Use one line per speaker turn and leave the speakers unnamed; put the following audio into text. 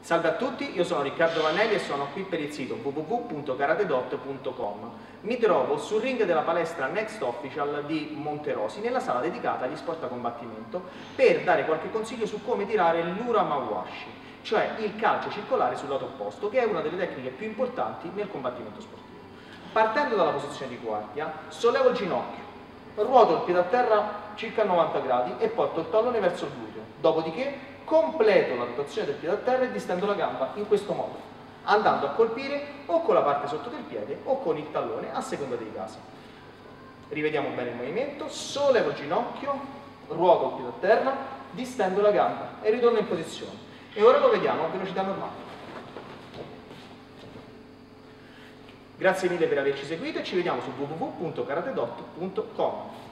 Salve a tutti, io sono Riccardo Vannelli e sono qui per il sito www.karatedot.com. Mi trovo sul ring della palestra Next Official di Monterosi, nella sala dedicata agli sport a combattimento, per dare qualche consiglio su come tirare l'Uramawashi, cioè il calcio circolare sul lato opposto, che è una delle tecniche più importanti nel combattimento sportivo. Partendo dalla posizione di guardia, sollevo il ginocchio, ruoto il piede a terra circa a 90 gradi e porto il tallone verso il gluteo, dopodiché completo la rotazione del piede a terra e distendo la gamba in questo modo, andando a colpire o con la parte sotto del piede o con il tallone a seconda dei casi. Rivediamo bene il movimento, sollevo il ginocchio, ruoto il piede a terra, distendo la gamba e ritorno in posizione. E ora lo vediamo a velocità normale. Grazie mille per averci seguito e ci vediamo su www.karatedot.com.